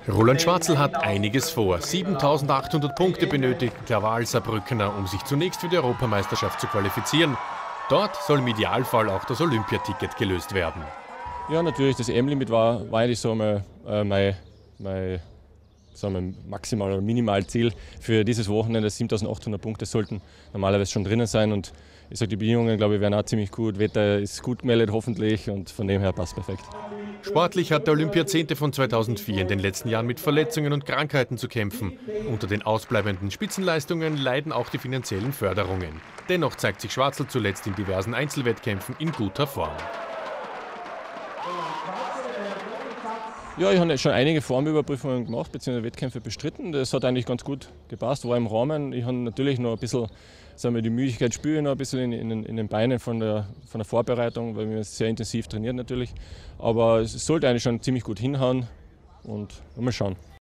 Roland Schwarzel hat einiges vor. 7.800 Punkte benötigt der Wahl-Saarbrückener, um sich zunächst für die Europameisterschaft zu qualifizieren. Dort soll im Idealfall auch das Olympiaticket gelöst werden. Ja, natürlich, das EM-Limit war eigentlich so mein Maximal- oder Minimalziel für dieses Wochenende. 7.800 Punkte sollten normalerweise schon drinnen sein. Und ich sage, die Bedingungen, glaube ich, werden auch ziemlich gut. Wetter ist gut gemeldet, hoffentlich, und von dem her passt perfekt. Sportlich hat der Olympiazehnte von 2004 in den letzten Jahren mit Verletzungen und Krankheiten zu kämpfen. Unter den ausbleibenden Spitzenleistungen leiden auch die finanziellen Förderungen. Dennoch zeigt sich Schwarzel zuletzt in diversen Einzelwettkämpfen in guter Form. Ja, ich habe schon einige Formüberprüfungen gemacht bzw. Wettkämpfe bestritten. Das hat eigentlich ganz gut gepasst, war im Rahmen. Ich habe natürlich noch ein bisschen, die Müdigkeit spüre ich noch ein bisschen in den Beinen von der Vorbereitung, weil wir sehr intensiv trainiert natürlich. Aber es sollte eigentlich schon ziemlich gut hinhauen und mal schauen.